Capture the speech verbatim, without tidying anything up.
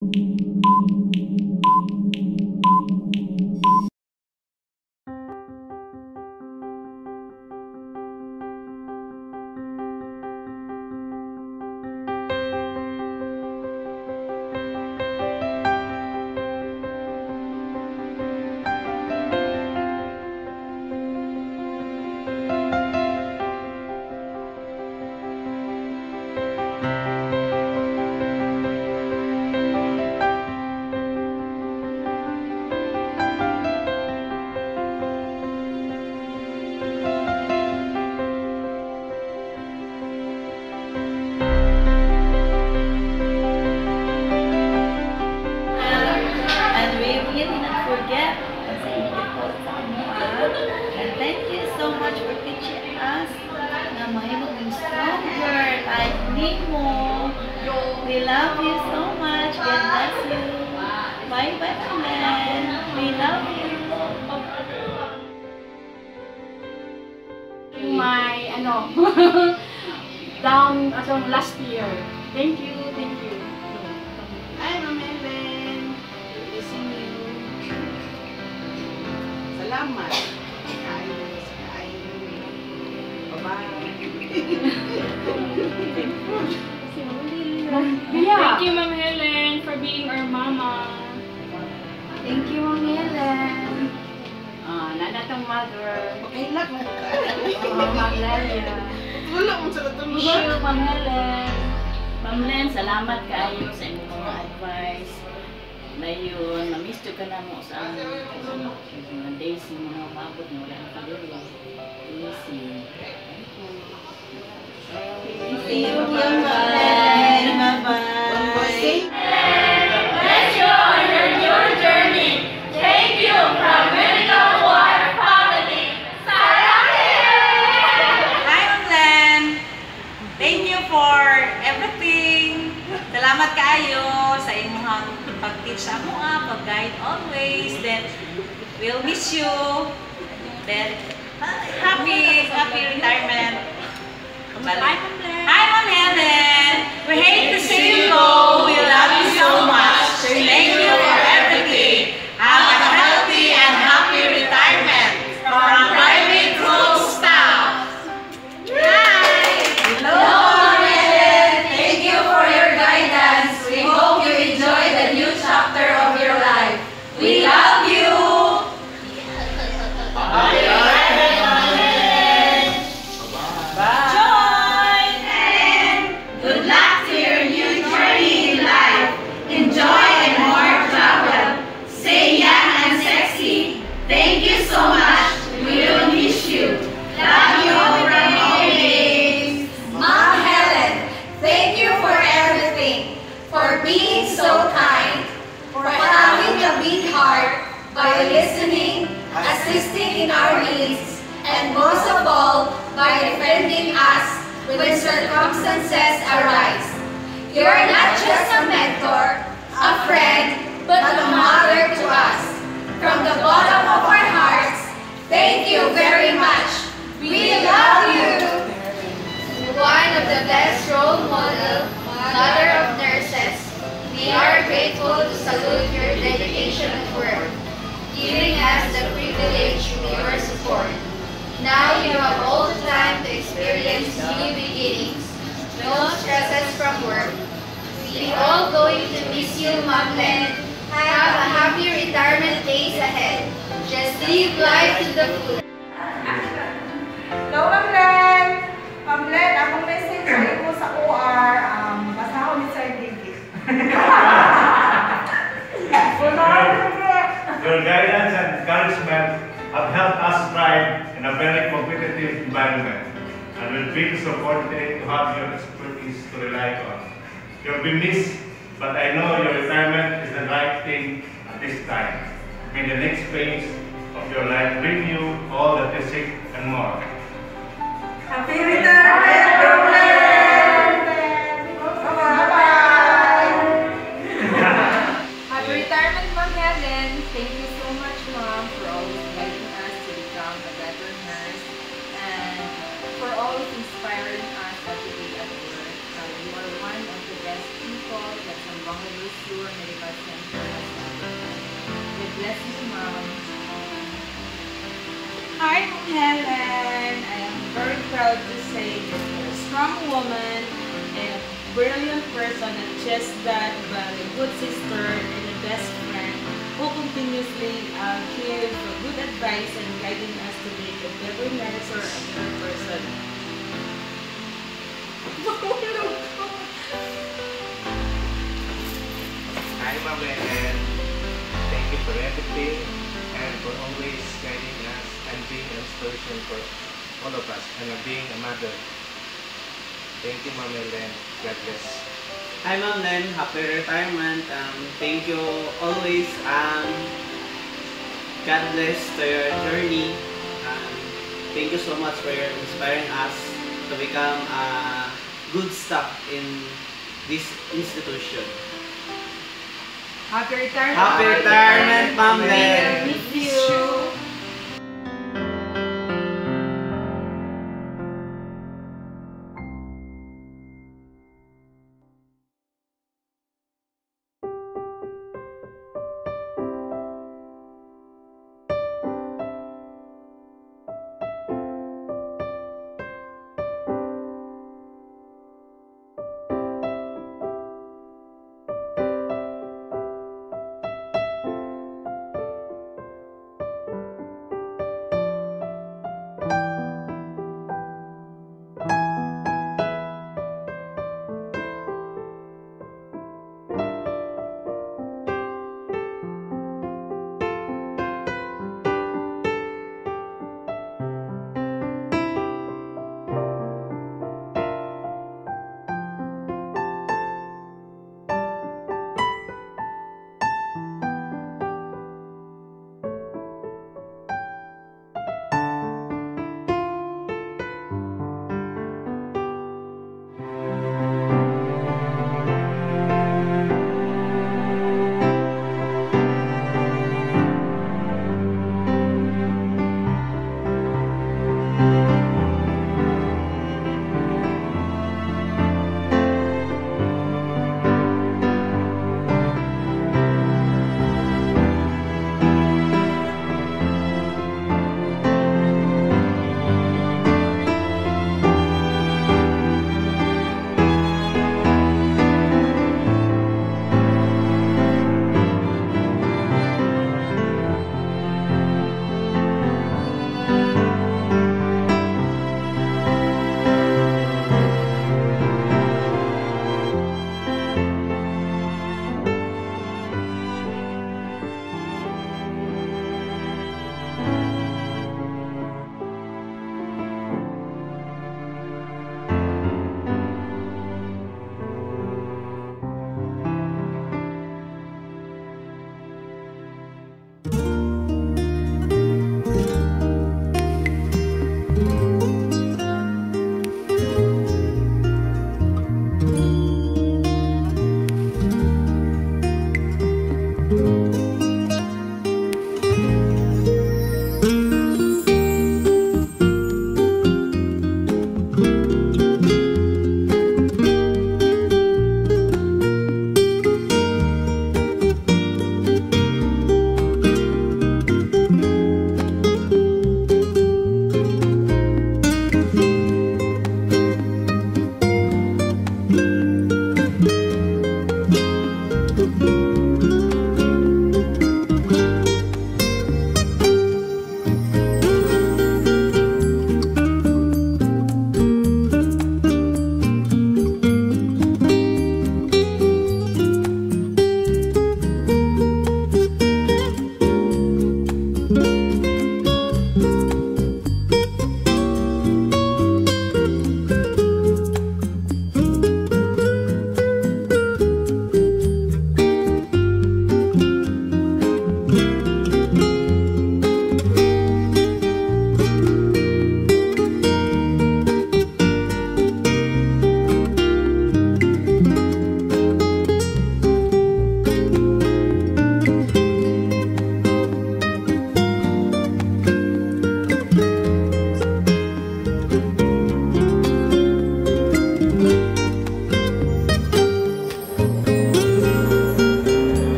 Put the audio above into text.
Forget and thank you so much for teaching us na mahimong yung stronger like Nemo. We love you so much. God bless you. Bye bye, Helen. We love you. My ano down atong last year. Thank you, thank you. Hi, Ma'am Helen. Missing you. Salamat. Ayos, ayos. Bye-bye. Thank you, Ma'am Helen, for being our mama. Thank you, Ma'am Helen. Ah, nanatong mother. Pakilak na ka. Oh, Ma'am Lelia. Wala mo sa latong Wish you, Ma'am Helen. Ma'am Len, salamat kaayo sa inyong mga advice. Dayon, na-miss ka na mo sa mga days yung mga mabot na wala na kadiri. Easy. Thank you. Bye-bye. Bye-bye. Bless you on your new journey. Thank you from Medical Water Family. Hi, Ma'am Len. Thank you for everything. Salamat kaayo sa inyong pag-teach sa mga, pag-guide always. Then, we'll miss you. Then, happy, happy retirement. Bye, Ma'am Len. Hi, Ma'am Helen. We hate to see you go. We love you so much. Thank you for everything. Have a healthy and happy retirement from private group staff. Hi. Hello, Ma'am Helen. Thank you for your guidance. We hope you enjoy the new chapter of your life. We love you. Good luck to your new journey in life. Enjoy and more travel. Stay young and sexy. Thank you so much. We will miss you. Love you from always. Ma'am Helen, thank you for everything, for being so kind, for having a big heart by listening, assisting in our needs, and most of all, by defending us when circumstances arise. You're not just a mentor, a friend, but a mother to us. From the bottom of our hearts, thank you very much. We love you. One of the best role model, mother of nurses, we are grateful to salute your dedication at work, giving us the privilege of your support. Now you have all the time to experience new beginnings, no stresses from work. We all going to miss you, Ma'am Len. Have a happy retirement days ahead. Just live life to the full. Hello, Ma'am Len. Ma'am Len, akong message sa imo sa O R, um, basahon ni Sir Gigi. Your guidance and encouragement have helped us thrive in a very competitive environment, and we're being so fortunate to have your expertise to rely on. You'll be missed, but I know your retirement is the right thing at this time. May the next phase of your life bring you all that you seek and more. Happy retirement, Ma'am Len! Bye-bye! Happy retirement, Ma'am Helen. Thank you so much, Ma'am, for always guiding us to become a better nurse and for always inspiring us every day at work. Uh, you are one of the best people that Bangladesh Medical bless you, Mom. Hi, Ma'am Helen. I am very proud to say that you're a strong woman and a brilliant person, not just that, but a good sister and a best friend who continuously uh, cares for good advice and guiding us to be a better nurse or a better person. Hi, Ma'am Helen. Thank you for everything and for always guiding us and being an inspiration for all of us and being a mother. Thank you, Ma'am Helen. God bless. Hi, Ma'am Len. Happy retirement. Um, thank you always. Um, God bless to your journey. Um, thank you so much for your inspiring us to become a good staff in this institution. Happy retirement. Happy retirement, Ma'am We Len. will miss